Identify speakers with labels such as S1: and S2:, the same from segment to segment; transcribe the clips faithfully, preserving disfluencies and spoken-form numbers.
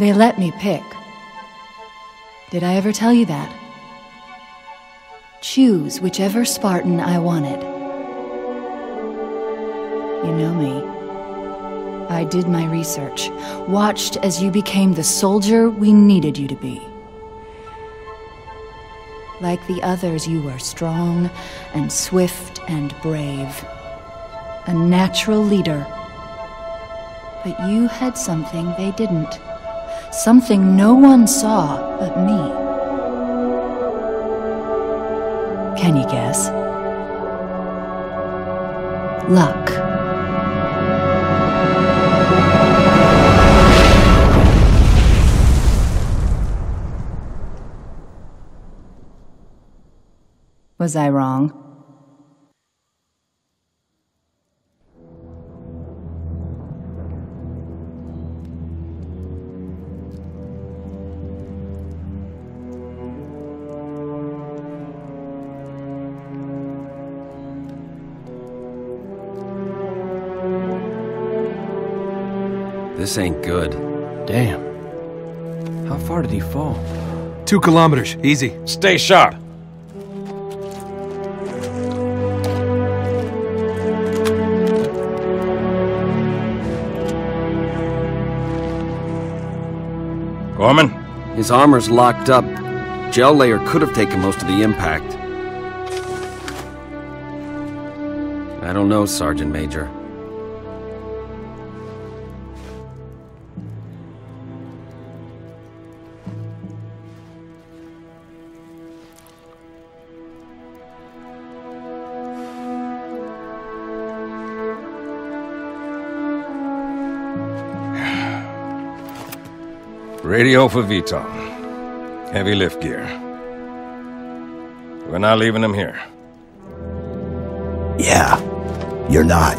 S1: They let me pick. Did I ever tell you that? Choose whichever Spartan I wanted. You know me. I did my research, watched as you became the soldier we needed you to be. Like the others, you were strong and swift and brave. A natural leader. But you had something they didn't. Something no one saw but me. Can you guess? Luck. Was I wrong?
S2: This ain't good.
S3: Damn. How far did he fall?
S4: Two kilometers. Easy.
S5: Stay sharp. Gorman?
S2: His armor's locked up. Gel layer could have taken most of the impact. I don't know, Sergeant Major.
S5: Radio for Viton. Heavy lift gear. We're not leaving them here.
S6: Yeah, you're not.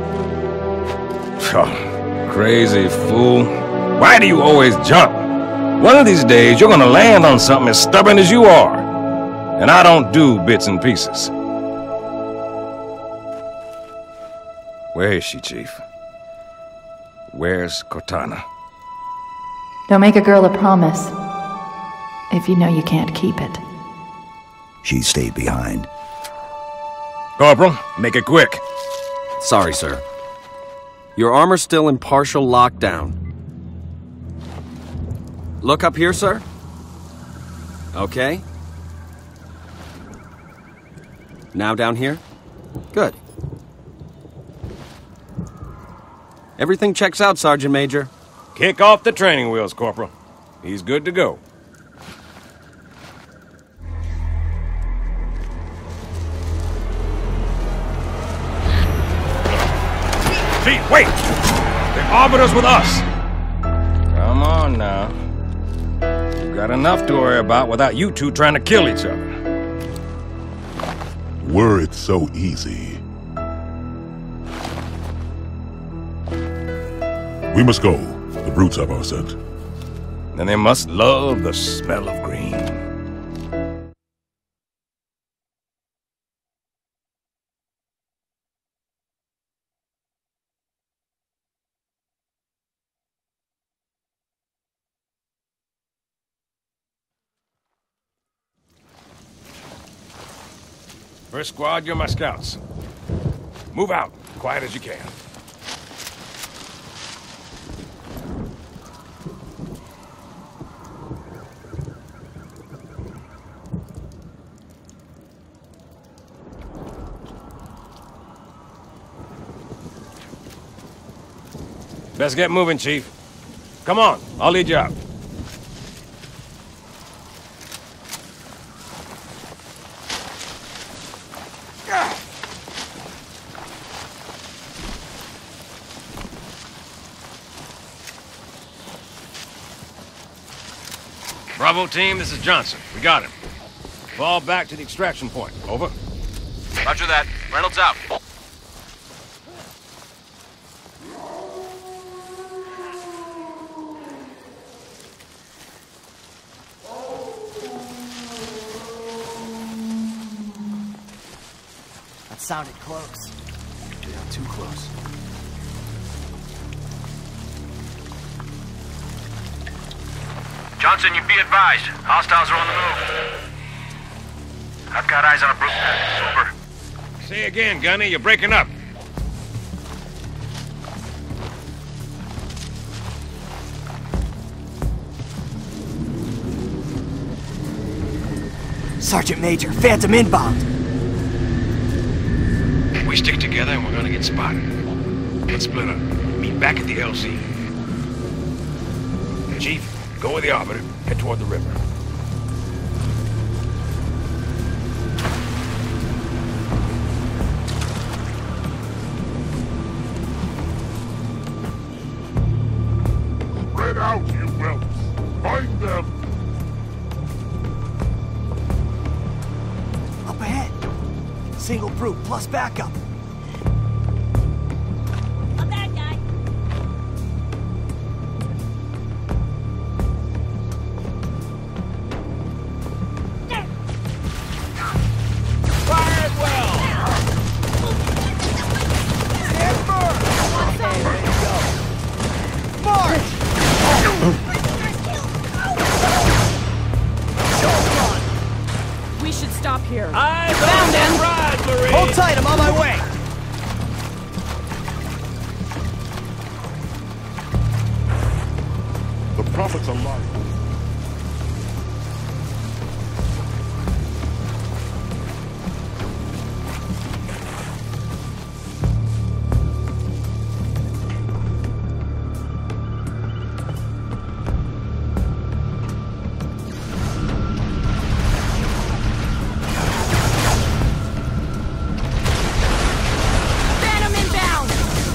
S5: Oh, crazy fool. Why do you always jump? One of these days, you're gonna land on something as stubborn as you are. And I don't do bits and pieces. Where is she, Chief? Where's Cortana?
S1: Don't make a girl a promise if you know you can't keep it.
S6: She stayed behind.
S5: Corporal, make it quick.
S2: Sorry, sir. Your armor's still in partial lockdown. Look up here, sir. Okay. Now down here? Good. Everything checks out, Sergeant Major.
S5: Kick off the training wheels, Corporal. He's good to go. Chief, wait! The Arbiter's with us! Come on now. We've got enough to worry about without you two trying to kill each other.
S7: Were it so easy. We must go. The brutes have our scent.
S5: And they must love the smell of green. First squad, you're my scouts. Move out, quiet as you can. Best get moving, Chief. Come on, I'll lead you out. Bravo team, this is Johnson. We got him. Fall back to the extraction point. Over.
S8: Roger that. Reynolds out.
S3: That sounded close. Yeah, too close.
S8: Johnson, you be advised. Hostiles are on the move. I've got eyes on a brute. Over.
S5: Say again, Gunny. You're breaking up.
S9: Sergeant Major, Phantom inbound.
S5: We stick together and we're gonna get spotted. Let's split up. Meet back at the L Z. Chief, go with the Arbiter. Head toward the river.
S7: Spread out, you whelps! Find them!
S9: Up ahead. Single brute plus backup.
S10: A bad guy.
S5: Fire it well!
S9: Stand firm! Okay, ready to go. March!
S10: We should stop here.
S5: I found them! Ride, Marie!
S9: Hold tight, I'm on my way!
S7: The Prophet's alive.
S10: Phantom inbound!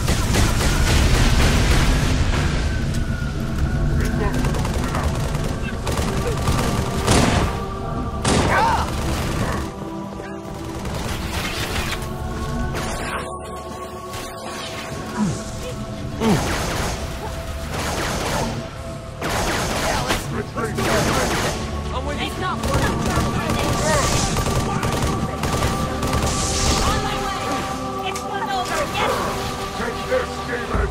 S10: It's not working. On my way. It's not over yet.
S7: Take this, demon!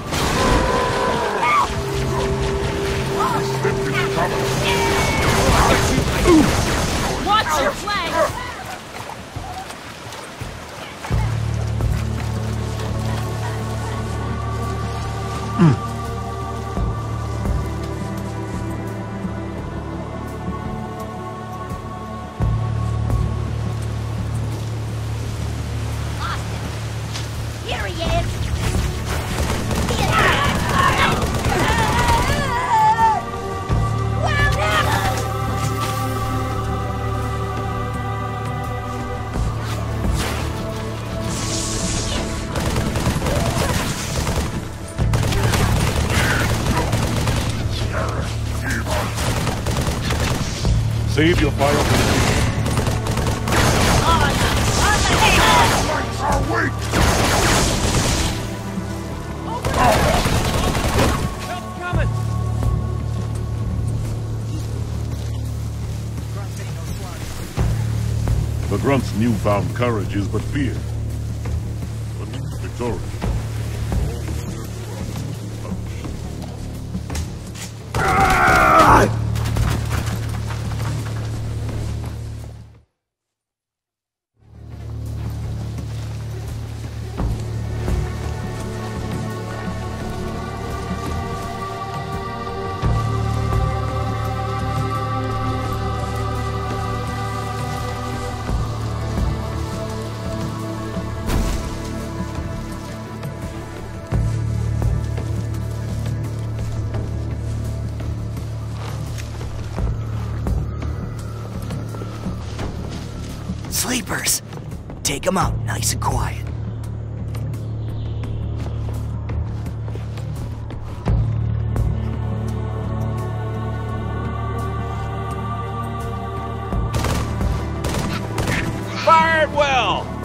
S10: Watch your flank. Here he is!
S7: Save your fire for the lights are weak!
S5: Help coming!
S7: The Grunt's newfound courage is but fear. But he's victorious.
S9: Sleepers! Take them out nice and quiet.
S5: Fire it well!